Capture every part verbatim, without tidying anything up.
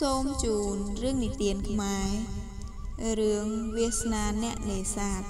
សូមជូនរឿងនិទានខ្មែររឿងវាសនាអ្នកនេសាទ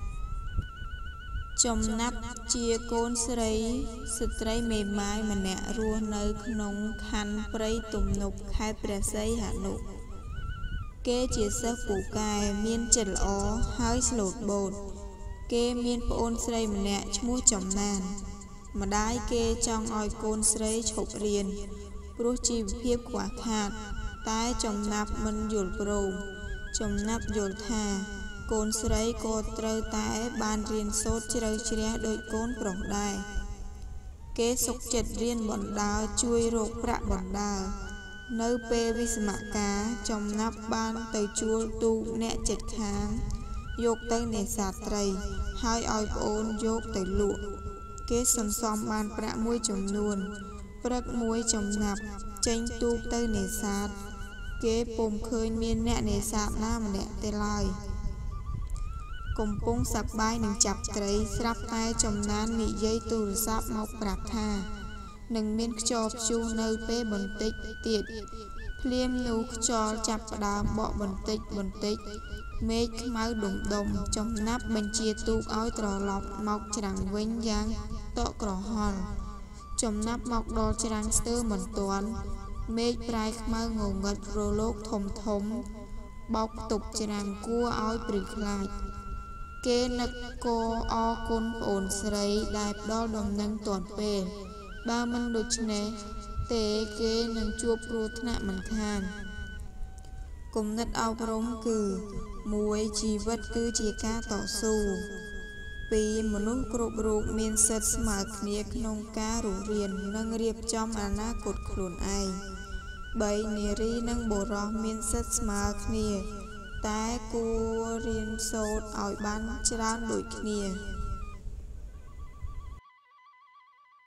ចំណាប់ជាកូនស្រីស្ត្រីមេម៉ាយម្នាក់រស់នៅក្នុងខណ្ឌព្រៃទំនប់ខេត្តព្រះសីហនុគេជាសិស្សពូកែមានចិត្តល្អហើយស្លូតបូតគេមានប្អូនស្រីម្នាក់ឈ្មោះចំណានម្ដាយគេចង់ឲ្យកូនស្រីឈប់រៀនព្រោះជីវភាពខ្វះខាតតែចំណាប់មិនយល់ព្រមចំណាប់យល់ថាកូនស្រីក៏ត្រូវតែបានរៀនសូត្រជ្រៅជ្រះដូចកូនប្រុសដែរគេសុខចិត្តរៀនបណ្ដើរជួយរកប្រាក់បណ្ដើរនៅពេលវិស្សមការចំណាប់បានទៅជួលទូកអ្នកជិតខាងយកទៅនេសាទត្រីហើយឲ្យប្អូនយកទៅលក់គេសន្សំបានប្រាក់មួយចំនួនព្រឹកមួយចំណាប់ចេញទូកទៅនេសាទគេពុំឃើញមានអ្នកនេសាទណាម្នាក់ទេឡើយកំពុងសប្បាយនឹងចាប់ត្រីស្រាប់តែចំណាននិយាយទូរស័ព្ទមកប្រាប់ថានឹងមានខ្យល់ព្យុះនៅពេលបន្តិចទៀតភ្លាមនោះខ្យល់ចាប់ផ្ដើមបក់បន្តិចបន្តិចមេឃខ្មៅដុំដុំចំណាប់បញ្ជាទូកឲ្យត្រឡប់មកច្រាំងវិញយ៉ាងតក់ក្រហល់ចំណាប់មកដល់ច្រាំងស្ទើរមិនទាន់មេឃប្រែខ្មៅងងឹតរលកធំធំបោកទប់ច្រាំងគួរឲ្យព្រឺខ្លាចគេនឹកគោអរគុណប្អូនស្រីដែលផ្ដល់ដំណឹងទាន់ពេលបើមិនដូច្នេះទេគេនឹងជួបគ្រោះថ្នាក់មិនខានគំនិតអប់រំគឺមួយជីវិតគឺជាការតស៊ូពីរមនុស្សគ្រប់រូបមានសិទ្ធិស្មើគ្នាក្នុងការរស់រាននិងរៀបចំអនាគតខ្លួនឯងបីនារីនិងបុរសមានសិទ្ធិស្មើគ្នាតែគួររៀនសូត្រឲ្យបានច្រើនដូចគ្នា